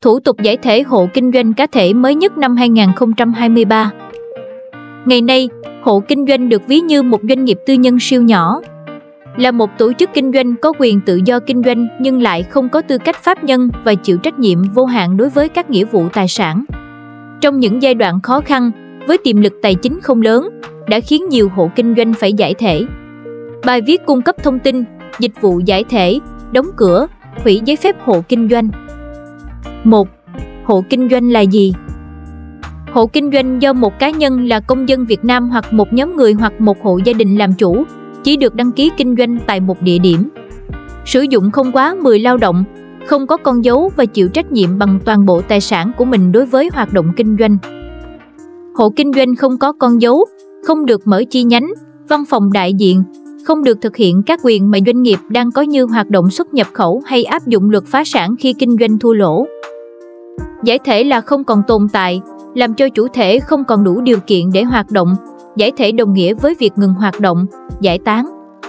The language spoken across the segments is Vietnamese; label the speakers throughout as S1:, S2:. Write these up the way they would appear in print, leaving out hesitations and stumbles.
S1: Thủ tục giải thể hộ kinh doanh cá thể mới nhất năm 2023. Ngày nay, hộ kinh doanh được ví như một doanh nghiệp tư nhân siêu nhỏ. Là một tổ chức kinh doanh có quyền tự do kinh doanh nhưng lại không có tư cách pháp nhân và chịu trách nhiệm vô hạn đối với các nghĩa vụ tài sản. Trong những giai đoạn khó khăn, với tiềm lực tài chính không lớn, đã khiến nhiều hộ kinh doanh phải giải thể. Bài viết cung cấp thông tin, dịch vụ giải thể, đóng cửa, hủy giấy phép hộ kinh doanh. 1. Hộ kinh doanh là gì? Hộ kinh doanh do một cá nhân là công dân Việt Nam hoặc một nhóm người hoặc một hộ gia đình làm chủ, chỉ được đăng ký kinh doanh tại một địa điểm. Sử dụng không quá 10 lao động, không có con dấu và chịu trách nhiệm bằng toàn bộ tài sản của mình đối với hoạt động kinh doanh. Hộ kinh doanh không có con dấu, không được mở chi nhánh, văn phòng đại diện, không được thực hiện các quyền mà doanh nghiệp đang có như hoạt động xuất nhập khẩu hay áp dụng luật phá sản khi kinh doanh thua lỗ. Giải thể là không còn tồn tại, làm cho chủ thể không còn đủ điều kiện để hoạt động. Giải thể đồng nghĩa với việc ngừng hoạt động, giải tán.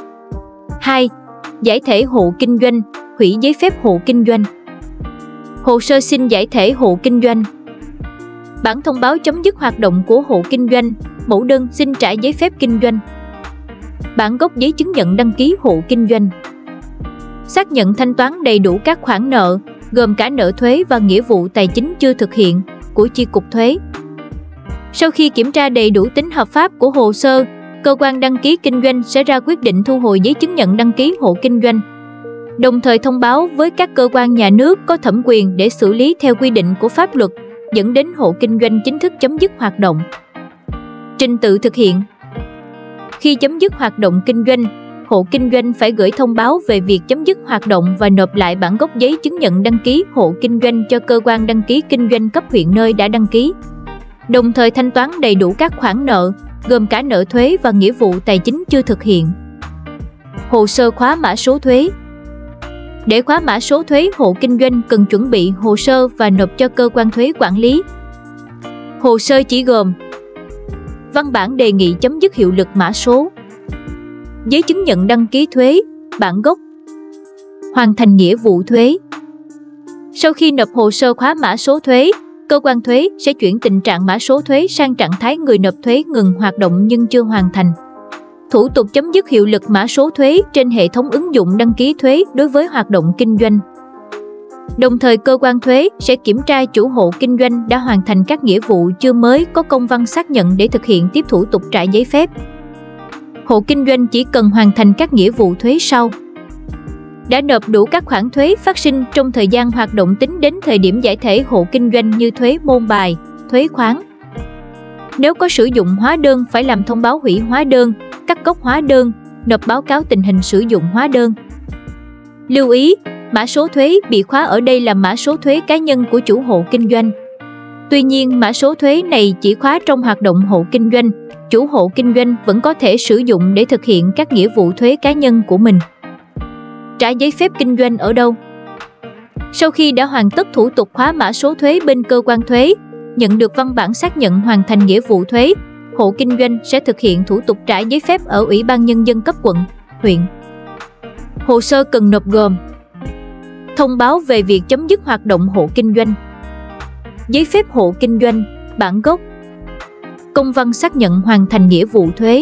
S1: 2. Giải thể hộ kinh doanh, hủy giấy phép hộ kinh doanh. Hồ sơ xin giải thể hộ kinh doanh. Bản thông báo chấm dứt hoạt động của hộ kinh doanh, mẫu đơn xin trả giấy phép kinh doanh. Bản gốc giấy chứng nhận đăng ký hộ kinh doanh. Xác nhận thanh toán đầy đủ các khoản nợ, gồm cả nợ thuế và nghĩa vụ tài chính chưa thực hiện, của chi cục thuế. Sau khi kiểm tra đầy đủ tính hợp pháp của hồ sơ, cơ quan đăng ký kinh doanh sẽ ra quyết định thu hồi giấy chứng nhận đăng ký hộ kinh doanh, đồng thời thông báo với các cơ quan nhà nước có thẩm quyền để xử lý theo quy định của pháp luật, dẫn đến hộ kinh doanh chính thức chấm dứt hoạt động. Trình tự thực hiện. Khi chấm dứt hoạt động kinh doanh, hộ kinh doanh phải gửi thông báo về việc chấm dứt hoạt động và nộp lại bản gốc giấy chứng nhận đăng ký hộ kinh doanh cho cơ quan đăng ký kinh doanh cấp huyện nơi đã đăng ký, đồng thời thanh toán đầy đủ các khoản nợ, gồm cả nợ thuế và nghĩa vụ tài chính chưa thực hiện. Hồ sơ khóa mã số thuế. Để khóa mã số thuế hộ kinh doanh cần chuẩn bị hồ sơ và nộp cho cơ quan thuế quản lý. Hồ sơ chỉ gồm văn bản đề nghị chấm dứt hiệu lực mã số, giấy chứng nhận đăng ký thuế, bản gốc, hoàn thành nghĩa vụ thuế. Sau khi nộp hồ sơ khóa mã số thuế, cơ quan thuế sẽ chuyển tình trạng mã số thuế sang trạng thái người nộp thuế ngừng hoạt động nhưng chưa hoàn thành. Thủ tục chấm dứt hiệu lực mã số thuế trên hệ thống ứng dụng đăng ký thuế đối với hoạt động kinh doanh. Đồng thời cơ quan thuế sẽ kiểm tra chủ hộ kinh doanh đã hoàn thành các nghĩa vụ chưa mới có công văn xác nhận để thực hiện tiếp thủ tục trả giấy phép. Hộ kinh doanh chỉ cần hoàn thành các nghĩa vụ thuế sau: đã nộp đủ các khoản thuế phát sinh trong thời gian hoạt động tính đến thời điểm giải thể hộ kinh doanh như thuế môn bài, thuế khoán. Nếu có sử dụng hóa đơn phải làm thông báo hủy hóa đơn, cắt gốc hóa đơn, nộp báo cáo tình hình sử dụng hóa đơn. Lưu ý, mã số thuế bị khóa ở đây là mã số thuế cá nhân của chủ hộ kinh doanh. Tuy nhiên, mã số thuế này chỉ khóa trong hoạt động hộ kinh doanh, chủ hộ kinh doanh vẫn có thể sử dụng để thực hiện các nghĩa vụ thuế cá nhân của mình. Trả giấy phép kinh doanh ở đâu? Sau khi đã hoàn tất thủ tục khóa mã số thuế bên cơ quan thuế, nhận được văn bản xác nhận hoàn thành nghĩa vụ thuế, hộ kinh doanh sẽ thực hiện thủ tục trả giấy phép ở Ủy ban Nhân dân cấp quận, huyện. Hồ sơ cần nộp gồm thông báo về việc chấm dứt hoạt động hộ kinh doanh, giấy phép hộ kinh doanh, bản gốc, công văn xác nhận hoàn thành nghĩa vụ thuế.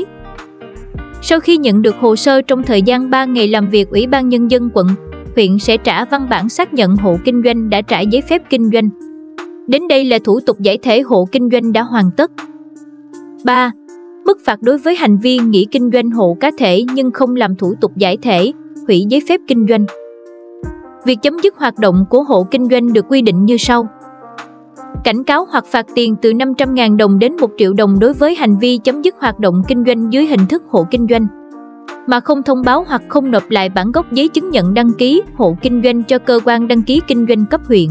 S1: Sau khi nhận được hồ sơ trong thời gian 3 ngày làm việc, Ủy ban Nhân dân quận, huyện sẽ trả văn bản xác nhận hộ kinh doanh đã trả giấy phép kinh doanh. Đến đây là thủ tục giải thể hộ kinh doanh đã hoàn tất. 3. Mức phạt đối với hành vi nghỉ kinh doanh hộ cá thể nhưng không làm thủ tục giải thể, hủy giấy phép kinh doanh. Việc chấm dứt hoạt động của hộ kinh doanh được quy định như sau: cảnh cáo hoặc phạt tiền từ 500.000 đồng đến 1 triệu đồng đối với hành vi chấm dứt hoạt động kinh doanh dưới hình thức hộ kinh doanh mà không thông báo hoặc không nộp lại bản gốc giấy chứng nhận đăng ký hộ kinh doanh cho cơ quan đăng ký kinh doanh cấp huyện.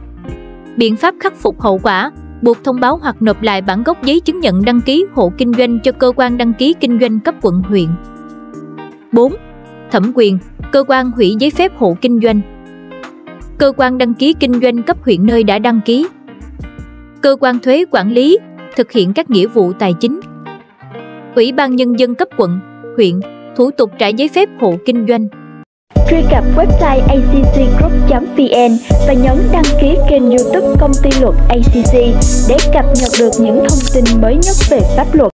S1: Biện pháp khắc phục hậu quả: buộc thông báo hoặc nộp lại bản gốc giấy chứng nhận đăng ký hộ kinh doanh cho cơ quan đăng ký kinh doanh cấp quận, huyện. 4. Thẩm quyền: cơ quan hủy giấy phép hộ kinh doanh, cơ quan đăng ký kinh doanh cấp huyện nơi đã đăng ký, cơ quan thuế quản lý, thực hiện các nghĩa vụ tài chính, Ủy ban Nhân dân cấp quận, huyện, thủ tục trả giấy phép hộ kinh doanh.
S2: truy cập website accgroup.vn và nhấn đăng ký kênh YouTube Công ty Luật ACC để cập nhật được những thông tin mới nhất về pháp luật.